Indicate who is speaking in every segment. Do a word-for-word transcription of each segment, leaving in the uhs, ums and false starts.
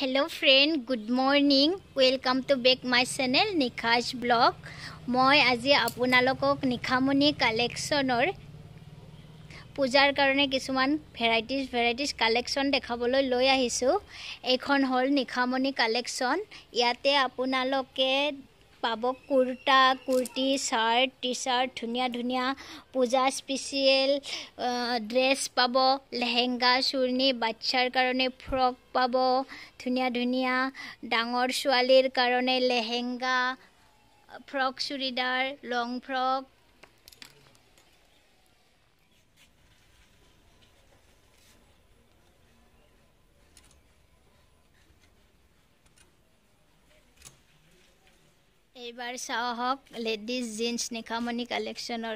Speaker 1: Hello friend, good morning. Welcome to back my channel Nisha's blog. Moi আজি আপোনালোকক Nishamani collectionৰ পূজাৰ কাৰণে কিছুমান ভেৰাইটিজ ভেৰাইটিজ কালেকচন দেখাবলৈ লৈ আহিছো। এখন হল Nishamani collection। ইয়াতে আপোনালোকে পাব কুৰ্তা, কুৰ্তি, শাৰ্ট, টি-শাৰ্ট, ধুনিয়া ধুনিয়া পূজা স্পেশাল ড্ৰেছ পাব, লেহেঙ্গা, চুৰ্ণি, বাচ্চাৰ কাৰণে ফ্ৰক পাব, ধুনিয়া ধুনিয়া ডাঙৰ ছোৱালীৰ কাৰণে lehenga, frock, churidar, long frock, এইবাৰ চাওক লেডিজ জিন্স Nishamani কালেকশনৰ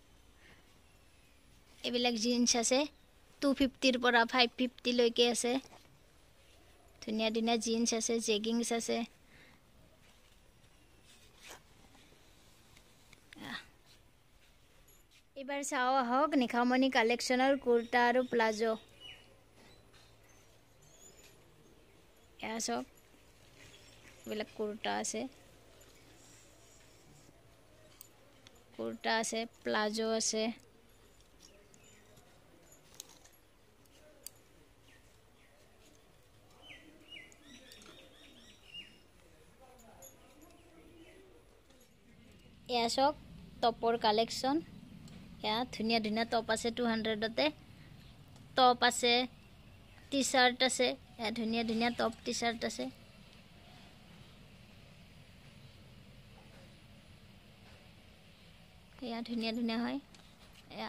Speaker 1: এইবিলাক জিন্স আছে two fifty ৰ পৰা five fifty লৈকে আছে। ধুনিয়া ধুনিয়া জিন্স আছে, জেগিংস আছে। এইবাৰ চাও হওক Nishamani কালেকশনৰ কুৰ্তা আৰু প্লাজো। এয়া চাওক এইবিলাক কুৰ্তা আছে, কুৰ্তা আছে, প্লাজো আছে। এয়া চাওক টপৰ কালেকশন। এয়া ধুনিয়া ধুনিয়া টপ আছে two hundred তে। টপ আছে, টি-শাৰ্ট আছে, এয়া ধুনিয়া ধুনিয়া টপ টি-শাৰ্ট আছে। এয়া ধুনিয়া ধুনিয়া হয়। এয়া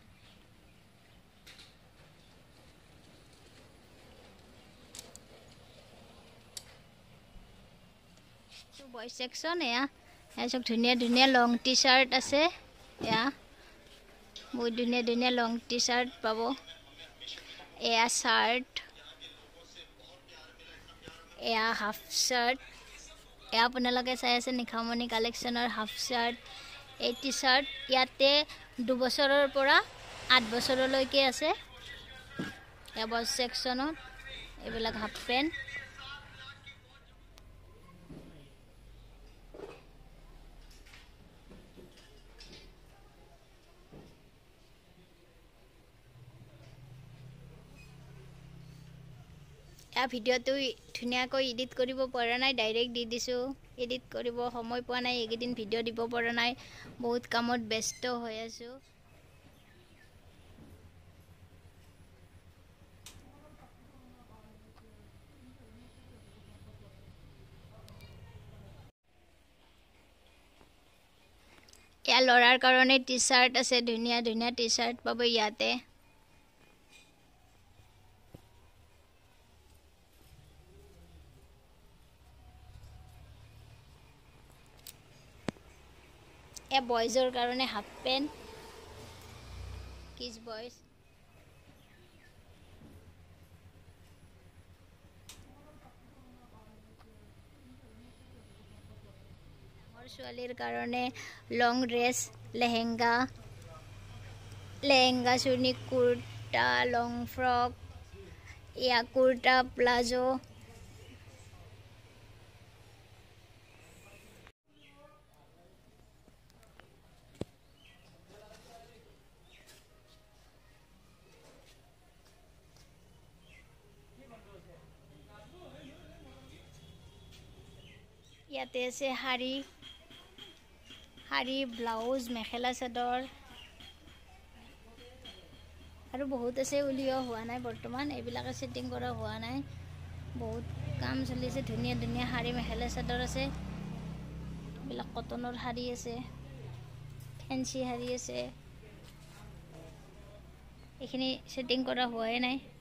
Speaker 1: বয় সেকশন। এয়া এয়া সব ধুনিয়া ধুনিয়া লং টি-শাৰ্ট আছে। এয়া বহুত ধুনিয়া ধুনিয়া লং টি-শাৰ্ট পাব। এয়া শাৰ্ট, এয়া হাফ শাৰ্ট। এয়া আপোনালোকে চাই আছে Nishamani কালেকশনৰ হাফ শাৰ্ট, এই টি-শাৰ্ট ইয়াতে দুবছৰৰ পৰা আঠ বছৰলৈকে আছে। এয়া বয় সেকশনত এইবিলাক হাফ পেন্ট। এয়া ভিডিওটো ধুনিয়াকৈ এডিট কৰিব পৰা নাই, ডাইৰেক্ট দি দিছো। এডিট কৰিব সময় পোৱা নাই, এইকেইদিন ভিডিও দিব পৰা নাই, বহুত কামত ব্যস্ত হৈ আছো। এয়া লৰাৰ কাৰণে টি-শাৰ্ট আছে, ধুনিয়া ধুনিয়া টি-শাৰ্ট পাব ইয়াতে। এ বয়জৰ কাৰণে হাফ পেন্ট, কিজ বয়জ। ডাঙৰ ছোৱালীৰ কাৰণে লং ড্ৰেছ, লেহেঙ্গা, লেহেঙ্গা, চুৰ্ণি, কুৰ্তা, লং ফ্ৰক, এয়া কুৰ্তা, প্লাজো। ইয়াতে আছে শাড়ী, শাড়ী, ব্লাউজ, মেখেলা চাদৰ আৰু বহুত আছে। উলিওৱা হোৱা নাই বৰ্তমান, এইবিলাকে সেটিং কৰা হোৱা নাই, বহুত কাম চলিছে। ধুনিয়া ধুনিয়া শাড়ী, মেখেলা চাদৰ আছে। এইবিলাক কটনৰ শাড়ী আছে, ফেন্সি শাড়ী আছে। এইখিনি সেটিং কৰা হোৱাই নাই।